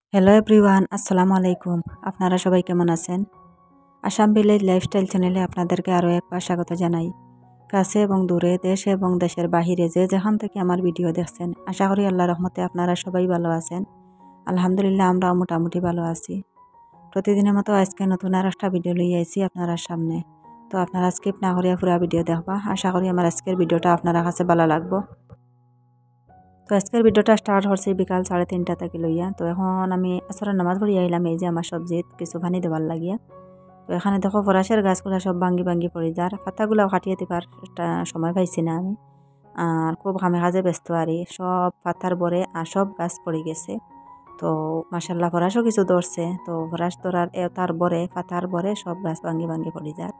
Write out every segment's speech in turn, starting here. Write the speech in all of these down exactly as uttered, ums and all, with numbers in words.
Hello everyone, আসসালামু আলাইকুম। আপনারা সবাই কেমন আছেন? আসাম ভিলেজ লাইফস্টাইল চ্যানেলে আপনাদেরকে আরও একবার স্বাগত জানাই। কাছে এবং দূরে, দেশে এবং দেশের বাহিরে যে যেখান থেকে আমার ভিডিও দেখছেন, আশা করি আল্লাহর রহমতে আপনারা সবাই ভালো আছেন। আলহামদুলিল্লাহ, আমরাও মোটামুটি ভালো আছি। প্রতিদিনের মতো আজকে নতুন আর একটা ভিডিও লইয়ে আইছি আপনারা সামনে। তো আপনারা স্কিপ না করিয়া পুরা ভিডিও দেখবা। আশা করি আমার আজকের ভিডিওটা আপনারা কাছে ভালো লাগবো। তো আজকের ভিডিওটা স্টার্ট হচ্ছে বিকাল সাড়ে তিনটা থেকে লইয়া। তো এখন আমি আসলে নামাজ পড়ি আইলাম এই যে আমার সবজিত কিছু পানি দেবার লাগিয়া। তো এখানে দেখো ফরাসের গাছগুলা সব ভাঙ্গি ভাঙ্গি পড়ে যার পাতাগুলাও কাটিয়ে দিবার একটা সময় পাইছি না আমি। আর খুব ঘামে কাজে ব্যস্ত আরি সব পাতার বরে আর সব গাছ পড়ে গেছে। তো মাসাল্লাহ ফরাসও কিছু ধরছে। তো ফরাস ধরার তার বরে পাতার বরে সব গাছ ভাঙ্গি ভাঙ্গি পড়ে যার।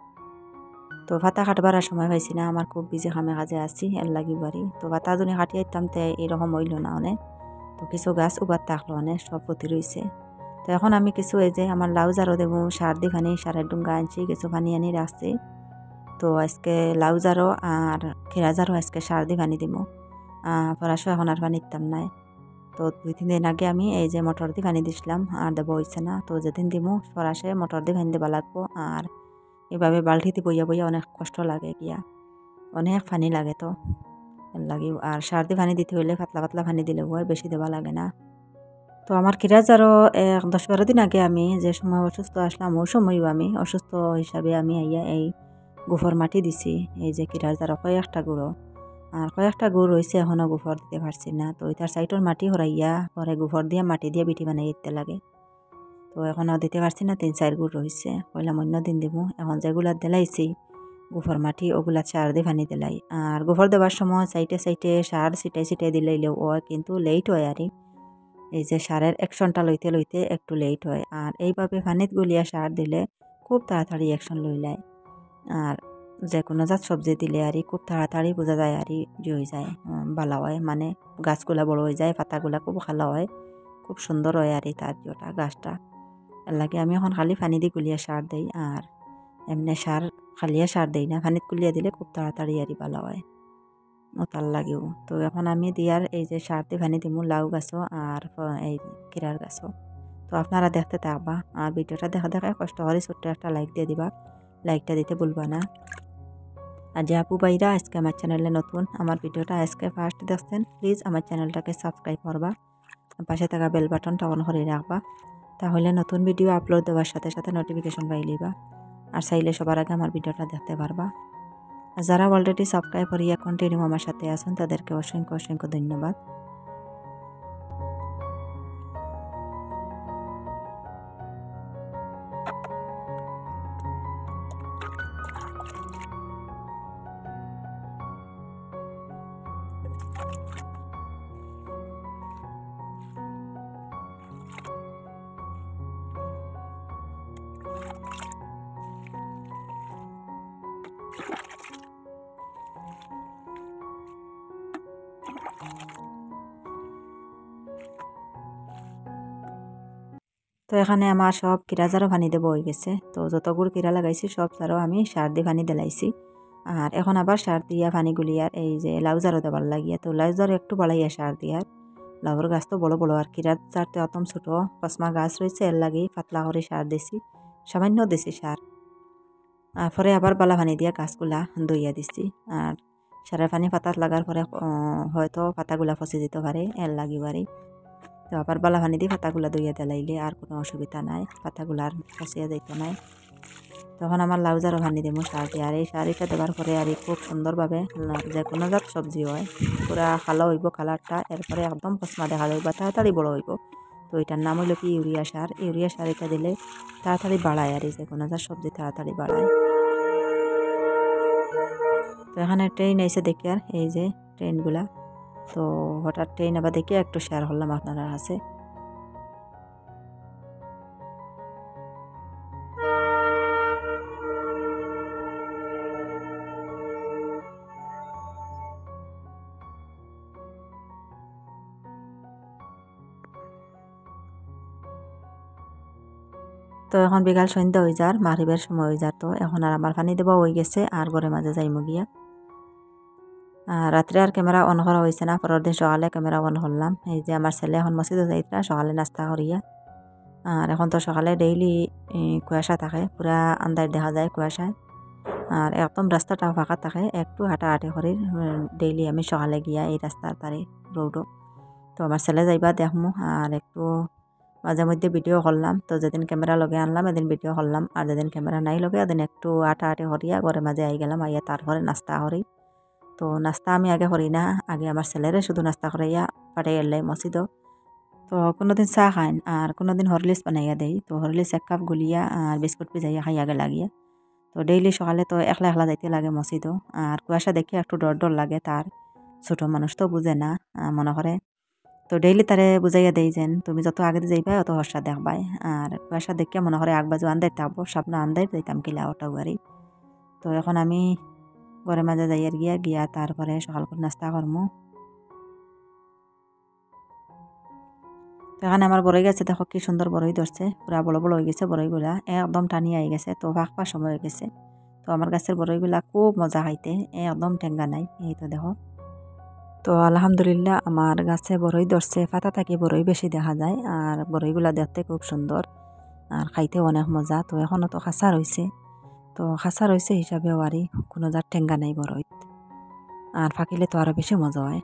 তো ভাতা কাটবার আর সময় পাইছি না, আমার খুব বিজি কামে কাজে আছি এর লাগি বাড়ি। তো ভাতা যদি কাটিয়ে দিতাম তে এরকম হইল না অনেক। তো কিছু গাছ উবার থাকলো অনেক সব পতি রয়েছে। তো এখন আমি কিছু এই যে আমার লাউ জারও দেবো সার দি ফানি সারের ডুঙ্গা আনছি, কিছু ফানি আনি রাখছি। তো আজকে লাউ জারও আর খেরা জারও আজকে সার দি ফানি দিব। ফরাসও এখন আর পানি দিতাম নাই। তো দুই তিন দিন আগে আমি এই যে মটর দিয়ে পানি দিছিলাম আর দেবো হয়েছে না। তো যেদিন দিমু ফরাসে মটর দিয়ে পানি দেবা লাগবো। আর এভাবে বালতিতে বইয়া বইয়া অনেক কষ্ট লাগে গিয়া, অনেক পানি লাগে। তো লাগে আর সার দিয়ে পানি দিতে হইলে পাতলা পাতলা পানি দিলে হয়, বেশি দেওয়া লাগে না। তো আমার কিরাজ আরও এক দশ বারো দিন আগে আমি যে সময় অসুস্থ আসলাম ওই সময়ও আমি অসুস্থ হিসাবে আমি আইয়া এই গোফর মাটি দিছি। এই যে কিরাজ আরও কয়েকটা গুঁড়ো আর কয়েকটা গুড় রয়েছে, এখনও গোফর দিতে পারছি না। তো এটার সাইডের মাটি হরাইয়া পরে গোফর দিয়া মাটি দিয়ে বিটি বানাই দিতে লাগে। তো এখনও দিতে পারছি না, তিন চার গুড় রয়েছে, কইলাম অন্য দিন দিব। এখন যেগুলা দিলাইছি গোফর মাটি ওগুলা সার দিয়ে পানি দিলাই। আর গোফর দেওয়ার সময় সাইটে সাইটে সার ছিটাই ছিটাই দিলাইলেও হয়, কিন্তু লেট হয় আর এই যে সারের অ্যাকশনটা লইতে লইতে একটু লেট হয়। আর এইভাবে পানিত গুলিয়া সার দিলে খুব তাড়াতাড়ি অ্যাকশন লইলায়। আর যে কোনো জাত সবজি দিলে আর খুব তাড়াতাড়ি বোঝা যায় আর ই হয়ে যায়, ভালো হয়, মানে গাছগুলা বড় হয়ে যায়, পাতাগুলা খুব ভালো হয়, খুব সুন্দর হয় আর তার যেটা গাছটা। এর লাগে আমি এখন খালি পানি দিয়ে গুলিয়া সার দিই। আর এমনি সার খালিয়া সার দিই না, পানিত গুলিয়া দিলে খুব তাড়াতাড়ি আর ভালো হয়, ও তার লাগেও। তো এখন আমি দিয়ার এই যে সার দিয়ে পানি দিমু লাউ গাছও আর এই কিরার গাছও। তো আপনারা দেখতে থাকবা আর ভিডিওটা দেখা দেখা কষ্ট করে ছোট্ট একটা লাইক দিয়ে দিবা, লাইকটা দিতে ভুলবা না। আর যে আপু ভাইরা আজকে আমার চ্যানেলে নতুন, আমার ভিডিওটা আজকে ফার্স্ট দেখছেন, প্লিজ আমার চ্যানেলটাকে সাবস্ক্রাইব করবা, পাশে থাকা বেল বাটনটা অন করে রাখবা, তাহলে নতুন ভিডিও আপলোড দেওয়ার সাথে সাথে নোটিফিকেশন পাই লিবা। আর চাইলে সবার আগে আমার ভিডিওটা দেখতে পারবা। আর যারা অলরেডি সাবস্ক্রাইব করিয়া কন্টিনিউ আমার সাথে আছেন তাদেরকে অসংখ্য অসংখ্য ধন্যবাদ। তো এখানে আমার সব কিরা জারও পানি দেবো হয়ে গেছে। তো যতগুলো কিরা লাগাইছি সব জারও আমি সার দিয়ে পানি দিলাইছি। আর এখন আবার সার দিয়া পানি গুলিয়ার এই যে লাউ জারও দেবার লাগিয়া। তো লাউ জারও একটু বাড়াইয়া সার দিয়ার, লাউর গাছ তো বড় বড় আর কিরার জারতে অতম ছোটো কসমা গাছ রয়েছে, এর লাগি পাতলা করে সার দিছি, সামান্য দিছি সার। আর পরে আবার বালা পানি দিয়া গাছগুলা দইয়া দিছি। আর সারের পানি পাতাত লাগার পরে হয়তো পাতাগুলা ফসে যেতে পারে, এর লাগি বাড়ি। তো আবার বালা পানি দিয়ে পাতাগুলা দইয়া দিলাইলে আর কোনো অসুবিধা নাই, পাতাগুলা আর ফসিয়া যাইতে নাই। তখন আমার লাউ জারও পানি দেবো সার দিয়ে। আর এই সারিটা দেওয়ার পরে আর খুব সুন্দরভাবে যে কোনো জাত সবজি হয় পুরা খালো হইব কালারটা, এরপরে একদম কসমা দেখা যাইব, তাড়াতাড়ি বড় হইব। তো এটার নাম হইল কি ইউরিয়া সার। ইউরিয়া সার এটা দিলে তাড়াতাড়ি বাড়ায় আর যে কোনো জাত সবজি তাড়াতাড়ি বাড়ায়। তো এখানে ট্রেন এসে দেখি আর এই যে ট্রেনগুলা, তো হঠাৎ ট্রেন আবার দেখে একটু শেয়ার করলাম আপনারা আছে। তো এখন বিকাল সন্ধ্যা হয়ে যার, মাগরিবের সময় হয়ে যার। তো এখন আর আমার পানি দেওয়া হয়ে গেছে আর ঘরের মাঝে যাইমু গিয়া। আর রাত্রে আর ক্যামেরা অন করা হয়েছে না, পরের দিন সকালে ক্যামেরা অন করলাম। এই যে আমার ছেলে এখন মসজিদে যাইতরা সকালে নাস্তা করিয়া। আর এখন তো সকালে ডেইলি কুয়াশা থাকে, পুরা আন্দার দেখা যায় কুয়াশায়। আর একদম রাস্তাটা ফাঁকা থাকে, একটু হাঁটাহাঁটি করি ডেইলি আমি সকালে গিয়া এই রাস্তার তারে রোডও। তো আমার ছেলে যাইবা দেখমু আর একটু মাঝে মধ্যে ভিডিও করলাম। তো যেদিন ক্যামেরা লগে আনলাম এদিন ভিডিও করলাম, আর যেদিন ক্যামেরা নাই লগে এদিন একটু হাঁটাহাঁটি করিয়া ঘরের মাঝে আই গেলাম, আইয়া তারপরে নাস্তা করি। তো নাস্তা আমি আগে করি না, আগে আমার ছেলেরে শুধু নাস্তা করাইয়া পাঠাই এলাই মসজিদও। তো কোনোদিন চাহ খাইন আর কোনোদিন হরলিক্স বানাইয়া দেই। তো হরলিক্স এক কাপ গুলিয়া আর বিস্কুট ভিজাইয়া খাই আগে লাগিয়া। তো ডেইলি সকালে তো একলা একলা যাইতে লাগে মসজিদও। আর কুয়াশা দেখে একটু ডর ডর লাগে তার, ছোট মানুষ তো বুঝে না মনে করে। তো ডেইলি তারে বুঝাইয়া দেই যেন তুমি যত আগে যাইবাই অত হর্ষা দেখবাই। আর কুয়াশা দেখিয়া মনে করে আগবাজু আন্দাই থাকবো, স্বপ্ন আন্দাই যাইতাম কিলা ওটা গাড়ি। তো এখন আমি ঘরের মাঝে যাইয়ার গিয়া গিয়া তারপরে সকাল করে নাস্তা করমু। তো এখানে আমার বড়ই গেছে, দেখো কি সুন্দর বড়ই ধরছে, পুরা বড় বড় হয়ে গেছে বড়ইগুলা, একদম টানি আই গেছে। তো পাকবার সময় হয়ে গেছে। তো আমার গাছের বড়ইগুলা খুব মজা খাইতে, একদম ঠেঙ্গা নাই। এই তো দেখো। তো আলহামদুলিল্লাহ আমার গাছে বড়ই ধরছে, পাতা থাকি বড়ই বেশি দেখা যায়। আর বড়ইগুলা দেখতে খুব সুন্দর আর খাইতেও অনেক মজা। তো এখনও তো খাসা রয়েছে, তো খাসা রয়েছে হিসাবেও আরই কোনো যার ঠেঙ্গা নাই বড়ইত। আর ফাঁকিলে তো আরও বেশি মজা হয়।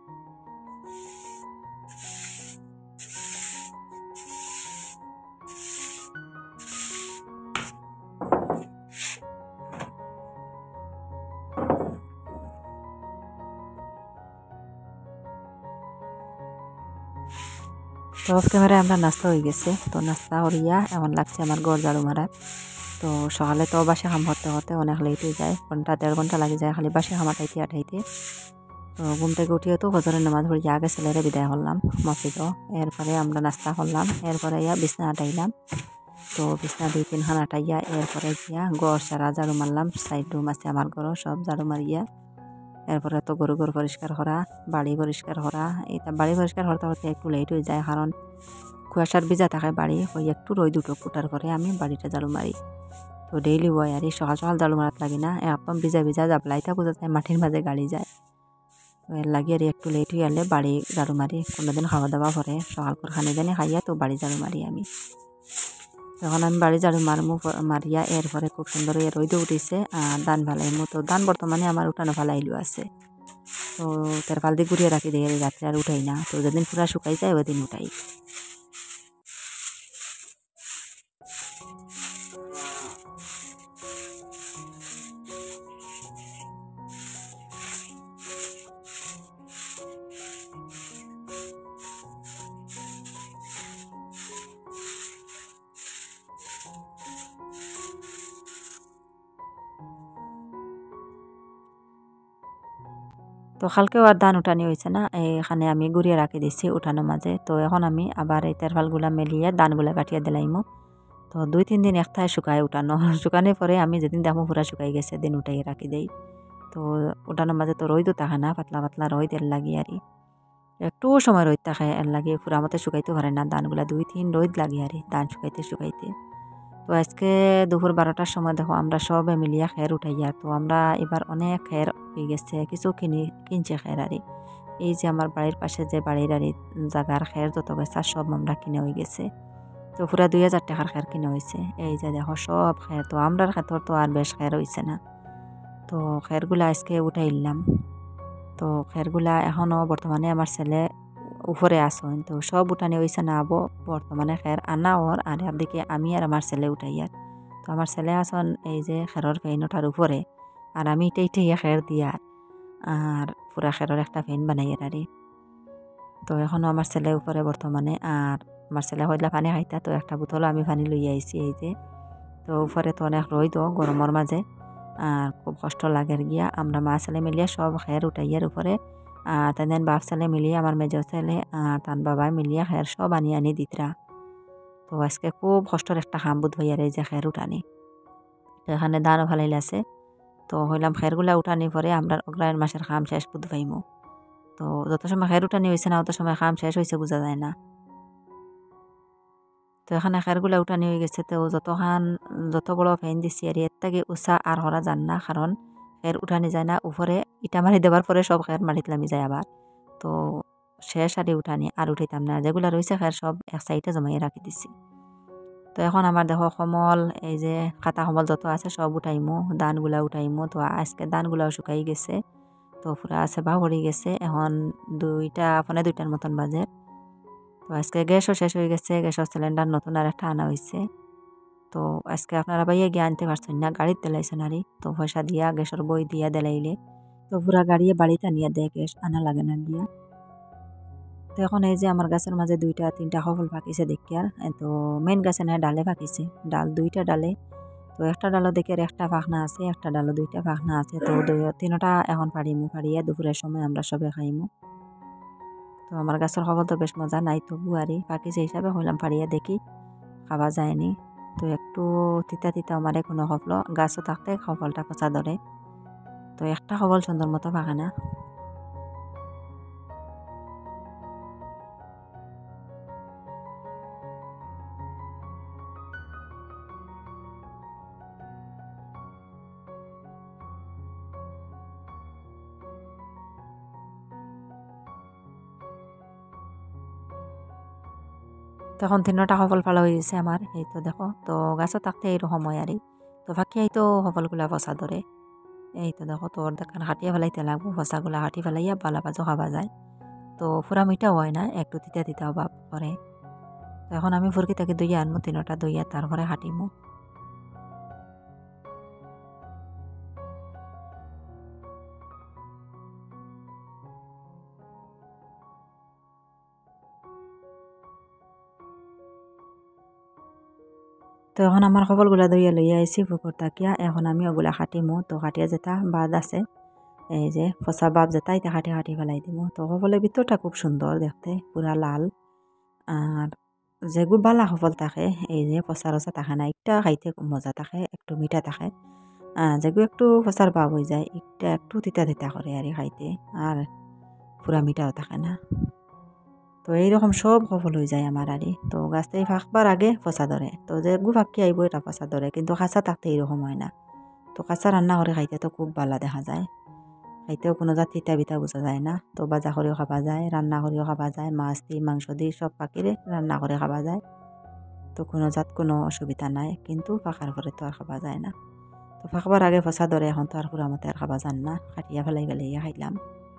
তো অফ ক্যামেরায় আমরা নাস্তা হয়ে গেছে। তো নাস্তা করিয়া এমন লাগছে আমার ঘর ঝাড়ু মারার। তো সকালে তো বাসে খাম হতে হতে অনেক লেট হয়ে যায়, ঘন্টা দেড় ঘন্টা লাগে যায় খালি বাসে খাম আঠাইতে আঠাইতে। তো ঘুম থেকে উঠিয়ে তো হজরের নামাজ পড়িয়া আগে ছেলেরে বিদায় করলাম মসজিদও। এরপরে আমরা নাস্তা করলাম, এরপরে ইয়া বিছনা আটাইলাম। তো বিছনা দুই তিনখান আটাইয়া এরপরে গিয়া ঘর সারা ঝাড়ু মারলাম, সাইড রুম আছে আমার ঘরও সব ঝাড়ু মারিয়া এরপরে তো গরু গরু পরিষ্কার করা, বাড়ি পরিষ্কার করা। এটা বাড়ি পরিষ্কার করতে করতে একটু লেট হয়ে যায়, কারণ কুয়াশার ভিজা থাকে বাড়ি, ওই একটু রোদ দুটো ফুটার পরে আমি বাড়িটা ঝাড়ু মারি। তো ডেইলি হয় আর সকাল সকাল ঝাড়ু মারাত লাগে না, একদম ভিজা ভিজা যাবলাইটা বোঝা যায় মাটির মাঝে গাড়ি যায়। তো এর লাগে আর একটু লেট হয়ে গেলে বাড়ি ঝাড়ু মারি। কোনোদিন খাওয়া দাওয়া করে সকাল করে খানি দানি খাইয়া তো বাড়ি ঝাড়ু মারি আমি। তখন আমি বাড়ি ঝাড়ু মারমু, মারিয়া এরপরে খুব সুন্দর হয়ে রইদে উঠিছে আর ধান ফালাইমু। তো ধান বর্তমানে আমার উঠানো ফালাইলু আছে। তো তেরপাল দিয়ে ঘুরিয়ে রাখি দিয়ে রাত্রে আর উঠাই না। তো যেদিন পুরা শুকাই যায় ওই দিন উঠাই। তো কালকেও আর ধান উঠানি হয়েছে না, এখানে আমি ঘুরিয়ে রাখি দিচ্ছি উঠানোর মাঝে। তো এখন আমি আবার এই তেরপালগুলা মেলিয়ে ধানগুলা কাটিয়ে দিলাইমু। তো দুই তিন দিন একটাই শুকায় উঠানো, শুকানোর পরে আমি যেদিন দেখো পুরা শুকাই গেছে দিন উঠাই রাখি দেই। তো উঠানোর মাঝে তো রোদও থাকে না, পাতলা পাতলা রোদ এর লাগি আর একটু সময় রোদ থাকে এর লাগে পুরা মতো শুকাইতে পারে না ধানগুলা, দুই তিন রোদ লাগে আর ধান শুকাইতে শুকাইতে। তো আজকে দুপুর বারোটার সময় দেখো আমরা সবে মিলিয়া খের উঠাইয়া। তো আমরা এবার অনেক খের হয়ে গেছে, কিছু কিনি কিনছে খের আরি। এই যে আমার বাড়ির পাশে যে বাড়ির আরি জাগার খের যত গেছে সব আমরা কিনে হয়ে গেছে। তো পুরা দুই হাজার টাকার খের কিনে হয়েছে। এই যে দেখো সব খের, তো আমরার খেতর তো আর বেশ খের হয়েছে না। তো খেরগুলা আজকে উঠাইলাম। তো খেরগুলা এখনও বর্তমানে আমার ছেলে উপরে আসন, তো সব উঠানি হয়েছে না আবো বর্তমানে খের আনা ওর আর একদিকে আমি আর আমার ছেলে উঠাইয়ার। তো আমার ছেলে আসন এই যে খেরর ফেইনটার উপরে, আর আমি ইটাই ইটাইয়া খের দিয়ার আর পুরা খেরর একটা ফেইন বানাইয়ার আরে। তো এখনও আমার ছেলে উপরে বর্তমানে, আর আমার ছেলে হইলা পানি খাইতা। তো একটা বোতলও আমি পানি লই আইছি এই যে। তো উপরে তো অনেক রইদ গরমের মাঝে আর খুব কষ্ট লাগের গিয়া আমরা মা ছেলে মিলিয়ে সব খের উঠাইয়ার উপরে। আর তাদের বাপ ছেলে মিলিয়ে আমার মেজর ছেলে আর তার বাবা মিলিয়ে খের সব আনি আনি দিতরা। তো আজকে খুব কষ্টর একটা খাম বুধ হইয়ার এই যে খের উঠানি। তো এখানে ধানও ফালাইল আছে। তো হইলাম খেরগুলা উঠানি পরে আমরা অগ্রায়ণ মাসের খাম শেষ বুধ পাইমু। তো যত সময় খের উঠানি হয়েছে না অত সময় খাম শেষ হয়েছে বোঝা যায় না। তো এখানে খেরগুলা উঠানি হয়ে গেছে। তো যতখান যত বড় ফ্যান দিছি আর এর থেকে উষা আর হরা যান না, কারণ খের উঠানি যায় না। উপরে ইটা মারি দেওয়ার পরে সব খের মারিত নামি যায় আবার। তো শেষ আরে উঠানি আর উঠাইতাম না, যেগুলা রয়েছে খের সব এক সাইডে জমাইয়ে রাখি দিছি। তো এখন আমার দেখো কমল এই যে খাতা কমল যত আছে সব উঠাইমু, ধানগুলা উঠাইমু। তো আজকে ধানগুলাও শুকাই গেছে, তো পুরা সেবা পড়ে গেছে। এখন দুইটা ফোনে দুইটার মতন বাজে। তো আজকে গ্যাসও শেষ হয়ে গেছে, গ্যাসের সিলিন্ডার নতুন আর একটা আনা হয়েছে। তো আজকে আপনারা ভাইয়া গিয়ে আনতে পারছেন না, গাড়িতে দেলাইছেন আরই। তো পয়সা দিয়া গ্যাসের বই দিয়া দেলাইলে তো পুরা গাড়িয়ে বাড়িতে আনিয়া দেয়, গ্যাস আনা লাগে না গিয়া। তো এখন এই যে আমার গাছের মাঝে দুইটা তিনটা সফল পাকিছে দেখি আর। তো মেন গাছে না ডালে পাকিছে, ডাল দুইটা ডালে। তো একটা ডালও দেখি আর একটা পাখনা আছে, একটা ডালও দুইটা পাখনা আছে। তো দুই তিনটা এখন পারিমু, পারিয়া দুপুরের সময় আমরা সবে খাইমু। তো আমার গাছের খবর তো বেশ মজা নাই, তবু আরই পাকিছে হিসাবে হইলাম পারিয়া দেখি খাওয়া যায়নি। তো একটু তিতা তিতা আমারে কোনো খবল গাছও থাকতে খবলটা পচা ধরে। তো একটা খবল সুন্দর মতো পাকে না। তখন তিনটা সফল ফালা হয়ে গেছে আমার, এই তো দেখো। তো গাছও থাকতে এইরকম হয় আরই। তো ফাঁকি তো সফলগুলা পচা ধরে। এই তো দেখো, তোর দেখান হাঁটিয়ে ফেলাইতে লাগবো, পচাগুলা হাঁটি ফেলাইয়া বালা বাজও খাওয়া যায়। তো পুরা মিঠাও হয় না, একটু তিতা তিতাও ভাব করে। তো এখন আমি ফুরকি থেকে দইয়া আনবো, তিনটা দইয়া তারপরে হাঁটিমু। তো এখন আমার খবরগুলা দইয়া লইয়া আইসি পুকুর তাকিয়া। এখন আমি ওগুলা হাঁটিমু। তো হাঁটিয়া যেটা বাদ আছে, এই যে পচা বাপ যেটা এটা হাঁটি হাঁটি ফেলাই দিব। তো সফলের ভিতরটা খুব সুন্দর দেখতে, পুরা লাল। আর যেগু বালা সফল থাকে, এই যে পচা রচা থাকে না, একটা খাইতে খুব মজা থাকে, একটু মিঠা থাকে। যেগু একটু পচার ভাব হয়ে যায়, একটা একটু তিতা তিতা করে আর খাইতে, আর পুরা মিঠাও থাকে না। তো এইরকম সব সফল হয়ে যায় আমার আরই। তো গাছটাই ফাঁকবার আগে পচা ধরে, তো যেগু ফাঁকি আইব এটা পচা ধরে, কিন্তু কাঁচা থাকতে এইরকম হয় না। তো কাঁচা রান্না করে খাইতে তো খুব ভালো দেখা যায়, খাইতেও কোনো জাত তিতা বিতা বোঝা যায় না। তো বাজা করেও খাওয়া যায়, রান্না করেও খাওয়া যায়, মাছ দিয়ে মাংস দিয়ে সব পাখিরে রান্না করে খাওয়া যায়। তো কোনো জাত কোনো অসুবিধা নাই, কিন্তু ফাঁকার পরে তো আর খাওয়া যায় না। তো ফাঁকবার আগে ফসা ধরে, এখন তো আর পুরা মতে আর খাওয়া যান না, কাটিয়া ফেলাই ফেলাইয়া খাইলাম।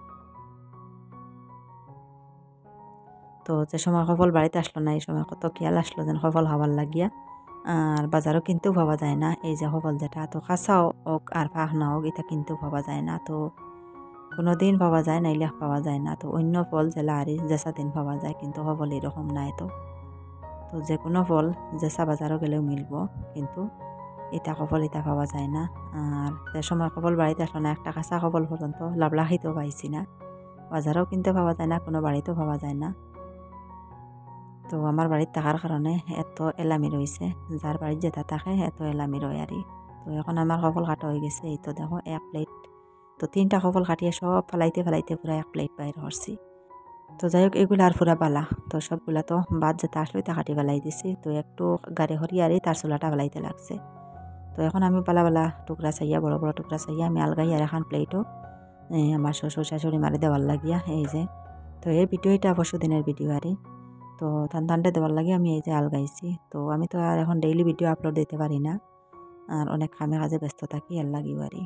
তো যে সময় সফল বাড়িতে আসলো না, এই সময় কত খেয়াল আসলো যেন সফল খাবার লাগিয়া। আর বাজারও কিনতেও পাওয়া যায় না, এই যে সফল যেটা, তো কাঁচাও হোক আর পাখনা হোক এটা কিনতেও পাওয়া যায় না। তো কোনো দিন পাওয়া যায়, নাইলে পাওয়া যায় না। তো অন্য ফল জেলা আর জেসা দিন পাওয়া যায়, কিন্তু সফল এরকম নাই। তো তো যে কোনো ফল জেসা বাজারও গেলেও মিলব, কিন্তু এটা সফল এটা পাওয়া যায় না। আর যে সময় সফল বাড়িতে আসলো না, একটা কাঁচা সফল পর্যন্ত লাভলা খাইতেও পাইছি না, বাজারেও কিনতে পাওয়া যায় না, কোনো বাড়িতেও পাওয়া যায় না। তো আমার বাড়িতে থাকার কারণে এত এলামি রয়েছে, যার বাড়ির যেটা থাকে এত এলামি রয় আর। তো এখন আমার সফল কাটা হয়ে গেছে, এই তো দেখো এক প্লেট। তো তিনটা সফল কাটিয়ে সব ফেলাইতে ফেলাইতে পুরো এক প্লেট বাইর করছি। তো যাই হোক, এগুলো আর পুরা বালা, তো সবগুলা তো বাদ যেটা আসলো তা কাটি ফেলাই দিছি। তো একটু গাড়ি হরিয়ে আর তার চুলাটা ফেলাইতে লাগছে। তো এখন আমি বালা বালা টুকরা চাইয়া, বড় বড় টুকরা চাইয়া আমি আলগাই আর এখন প্লেটও আমার শ্বশুর শাশুড়ি মারি দেওয়ার লাগিয়া, এই যে। তো এই ভিডিওটা পরশু দিনের ভিডিও আরই। তো ধান ধানটা দেওয়ার লাগে আমি এই যে আলগাইছি। তো আমি তো আর এখন ডেইলি ভিডিও আপলোড দিতে পারি না, আর অনেক কামে কাজে ব্যস্ত থাকি, এর লাগিও আরই।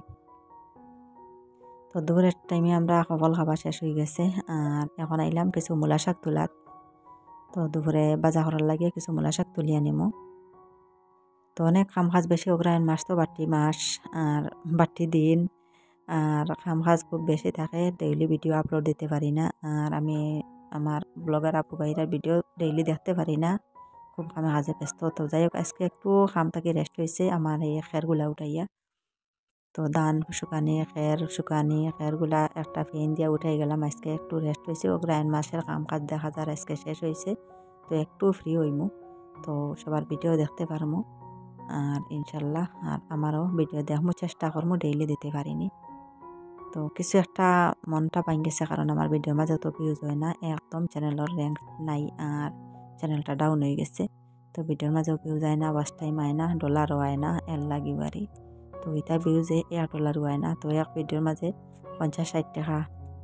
তো দুপুরের টাইমে আমরা সফল খাবার শেষ হয়ে গেছে, আর এখন আইলাম কিছু মূলা শাক তোলাত। তো দুপুরে বাজা করার লাগে কিছু মূলা শাক তুলিয়ে নিমো। তো অনেক কাম কাজ বেশি, অগ্রায়ণ মাস তো বাড়তি মাস আর বাড়তি দিন, আর কাম কাজ খুব বেশি থাকে, ডেইলি ভিডিও আপলোড দিতে পারি না। আর আমি আমার ব্লগার আপু ভাইরার ভিডিও ডেইলি দেখতে পারি না, খুব কামে কাজে ব্যস্ত। তো যাই হোক, আজকে একটু কাম থেকে রেস্ট হয়েছে আমার এই খেরগুলা উঠাইয়া। তো ধান শুকানি, খের শুকানি, খেরগুলা একটা ফেন দিয়া উঠাই গেলাম। আজকে একটু রেস্ট হয়েছে, অগ্রায়ণ মাসের কাম কাজ দেখা যায় আজকে শেষ হয়েছে। তো একটু ফ্রি হইমু, তো সবার ভিডিও দেখতে পারমু। আর ইনশাল্লাহ আর আমারও ভিডিও দেখমু, চেষ্টা করমু, ডেইলি দিতে পারিনি। তো কিছু একটা মনটা পাই গেছে, কারণ আমার ভিডিওর মাঝে তো ভিউজ হয় না একদম, চ্যানেলের র্যাঙ্ক নাই, আর চ্যানেলটা ডাউন হয়ে গেছে। তো ভিডিওর মাঝেও ভিউজ হয় না, ওয়াচ টাইম হয় না, ডলারও হয় না, এর লাগি বাড়ি। তো এটা ভিউজে এক ডলারও হয় না। তো এক ভিডিওর মাঝে পঞ্চাশ ষাট টাকা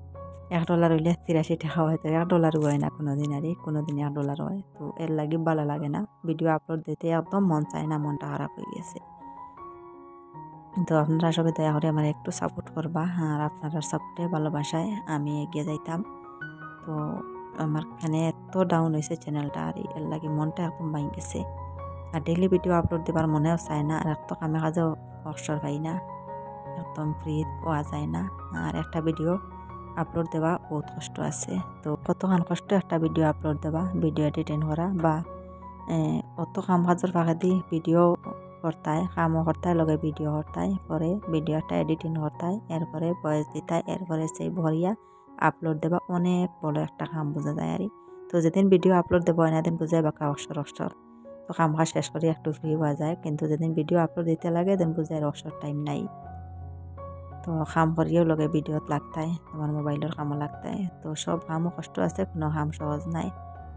এক ডলার হইলে তিরাশি টাকা হয়, তো এক ডলারও হয় না কোনো দিন, আর কোনো দিন এক ডলার হয়। তো এর লাগে ভালো লাগে না, ভিডিও আপলোড দিতে একদম মন চায় না, মনটা খারাপ হয়ে গেছে। তো আপনারা সবাই দয়া করে আমার একটু সাপোর্ট করবা, আর আপনারা সাপোর্টে ভালোবাসায় আমি এগিয়ে যাইতাম। তো আমার এখানে এত ডাউন হয়েছে চ্যানেলটা, আর এর লাগে মনটা একদম ভাঙি গেছে। আর ডেইলি ভিডিও আপলোড দেবার মনেও চায় না, আর এত কামে কাজেও অবসর পাই না, একদম ফ্রি পাওয়া যায় না। আর একটা ভিডিও আপলোড দেওয়া বহুত কষ্ট আছে। তো কতক্ষণ কষ্ট একটা ভিডিও আপলোড দেওয়া, ভিডিও এডিটিং করা, বা অত কাম কাজের ফাঁকে দি ভিডিও করতায়, কামও করতায়, লগে ভিডিও করতায়, পরে ভিডিওটা এডিটিং করতায়, এরপরে ভয়েস দিতায়, এরপরে সেই ভরিয়া আপলোড দেবা অনেক বড় একটা কাম বোঝা যায়। আর তো যেদিন ভিডিও আপলোড দেবো না দিন বুঝাই বাকা অবসর অবসর, তো কাম কাজ শেষ করে একটু ফ্রি হওয়া যায়। কিন্তু যেদিন ভিডিও আপলোড দিতে লাগে দেন বুঝাই অবসর টাইম নাই। তো কাম করিও লগে ভিডিওত লাগতায়, আমার মোবাইলের কামও লাগতায়। তো সব কামও কষ্ট আছে, কোনো কাম সহজ নাই।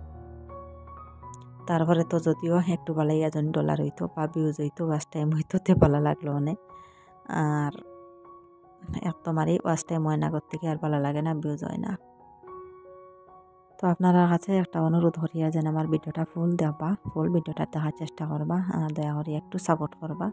তারপরে তো যদিও একটু ভালো এজন ডলার হইতো বা ভিউজ হইতো, ওয়াচ টাইম হইতো, তে ভালো লাগলো অনেক। আর একদম আর এই ওয়াচ টাইম হয় না, আগর থেকে আর ভালো লাগে না, ভিউজ হয় না। তো আপনারা কাছে একটা অনুরোধ করিয়া যেন আমার ভিডিওটা ফুল দেবা, ফুল ভিডিওটা দেখার চেষ্টা করবা, আর দয়া করে একটু সাপোর্ট করবা।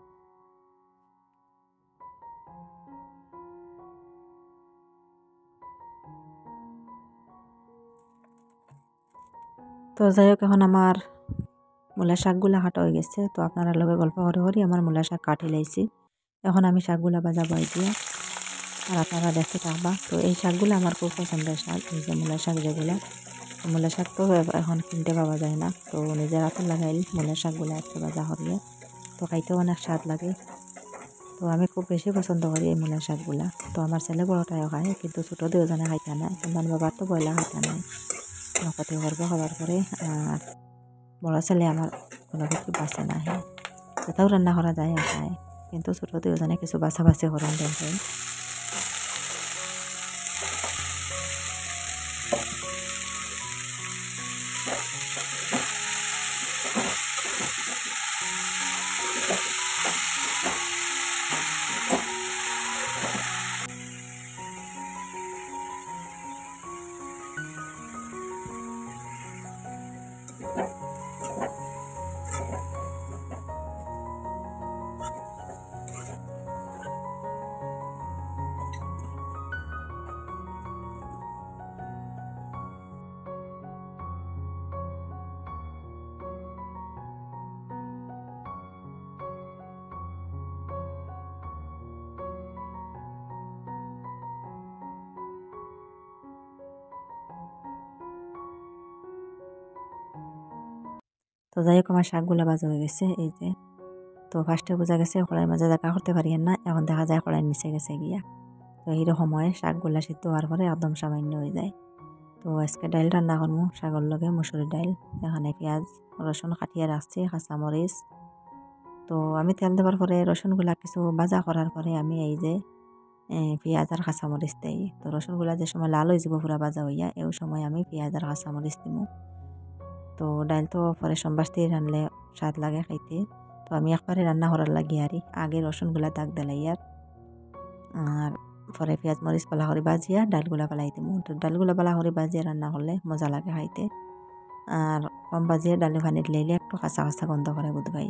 তো যাই হোক, এখন আমার মূলা শাকগুলা কাটা হয়ে গেছে। তো আপনারা লগে গল্প করে করি আমার মূলা শাক কাটি লাইছি। এখন আমি শাকগুলা বাজা বই দিয়ে, আর আপনারা দেখতে থাকবা। তো এই শাকগুলো আমার খুব পছন্দের শাক, এই যে মূলা শাক যেগুলা, মূলা শাক তো এখন কিনতে পাওয়া যায় না। তো নিজের হাতে লাগাইল মূলা শাকগুলা একটু বাজা করিয়ে, তো খাইতেও অনেক স্বাদ লাগে। তো আমি খুব বেশি পছন্দ করি এই মূলা শাকগুলা। তো আমার ছেলে বড়টাও খায়, কিন্তু ছোটো দুজনে খাইতে নাই, কিন্তু আমার বাবার তো বয়লা খাইতে নাই, নকতি করবো খাবার পরে। আর বড় ছেলে আমার কোনো কিছু বাঁচে না, হ্যাঁ সেটাও রান্না করা যায় আর খায়, কিন্তু ছোটো দুজনে কিছু বাছাবাছি করেন দেখেন। তো যাই হোক, আমার শাকগুলা বাজা হয়ে গেছে এই যে। তো ফার্স্টে বোঝা গেছে কড়াইয়ের মাঝে দেখা করতে পারি না, এখন দেখা যায় কড়াই নিচে গেছে গিয়া। তো এইরকম হয়, শাকগুলা সিদ্ধ হওয়ার পরে একদম সামান্য হয়ে যায়। তো আজকে ডাইল রান্না করবো শাকর লগে, মুসুরির ডাইল। এখানে পেঁয়াজ রসুন কাটিয়ে রাখছি, কাঁচামরিচ। তো আমি তেল দেওয়ার পরে রসুনগুলা কিছু ভাজা করার পরে আমি এই যে পেঁয়াজ আর কাঁচামরিচ দেই। তো রসুনগুলা যে সময় লাল হয়ে যাব পুরা ভাজা হইয়া, এই সময় আমি পেঁয়াজ আর কাঁচামরিচ দিব। তো ডাইল তো পরে সম্বাস দিয়ে রানলে স্বাদ লাগে খাইতে। তো আমি একবারে রান্না করার লাগি আর আগে রসুনগুলা দাগ দিলাই, আর আর পরে পেঁয়াজ মরিচ পালা করে বাজিয়া ডালগুলা পালাই দিব। তো ডালগুলা পালা করে বাজিয়া রান্না করলে মজা লাগে খাইতে। আর কম বাজিয়ে ডালে পানি দিলে একটু কাঁচা কাঁচা গন্ধ করে বুধবাই।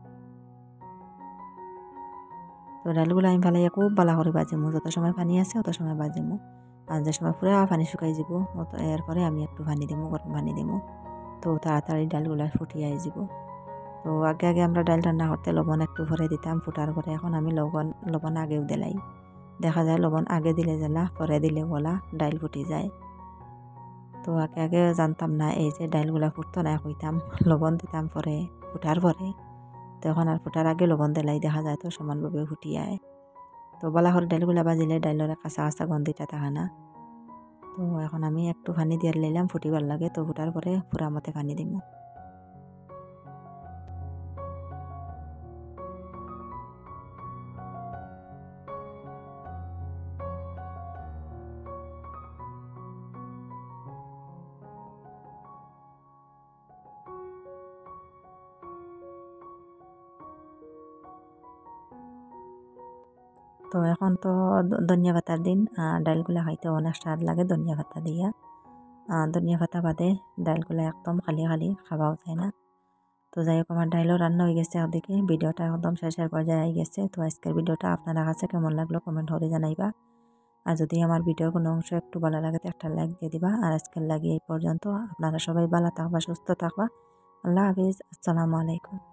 তো ডালগুলো আমি ভালাই খুব বালা করে বাজিমু, যত সময় পানি আছে অত সময় বাজিমু। আর যে সময় পুরা পানি শুকাই যাব এরপরে আমি একটু পানি দিমু, গরম পানি দিমু। তো তাড়াতাড়ি ডালগুলা ফুটিয়ে যাব। তো আগে আগে আমরা ডাল রান্না করতে লবণ একটু ভরে দিতাম ফুটার পরে, এখন আমি লবণ লবণ আগেও দিলাই। দেখা যায় লবণ আগে দিলে জ্বালা, পরে দিলে বলা, ডাইল ফুটি যায়। তো আগে আগে জানতাম না এই যে ডাইলগুলা ফুটতো না, কইতাম লবণ দিতাম পরে ফুটার পরে। তখন আর ফুটার আগে লবণ দিলাই, দেখা যায় তো সমানভাবে ফুটি আয়। তো বলাহর ডাইলগুলা বাজিলে ডাইলের কাঁচা কাঁচা গন্ধিটা থাকে না। তো এখন আমি একটু পানি দিয়ে লইলাম ফুটিবার লাগে। তো ফুটার পরে পুরা মতে পানি দিব। তো এখন তো ধনিয়া পাতার দিন, ডালগুলা খাইতে অনেক স্বাদ লাগে ধনিয়া পাতা দিয়া। ধনিয়া পাতা বাদে ডালগুলা একদম খালি খালি খাওয়াও যায় না। তো যাই হোক, আমার ডাইলও রান্না হয়ে গেছে। ওদিকে ভিডিওটা একদম শেষের পর্যায়ে আই গেছে। তো আজকের ভিডিওটা আপনারা কাছে কেমন লাগলো কমেন্ট করে জানাইবা। আর যদি আমার ভিডিওর কোনো অংশ একটু ভালো লাগে তো একটা লাইক দিয়ে দিবা। আর আজকের লাগি এই পর্যন্ত। আপনারা সবাই ভালো থাকবা, সুস্থ থাকবা। আল্লাহ হাফিজ, আসসালামু আলাইকুম।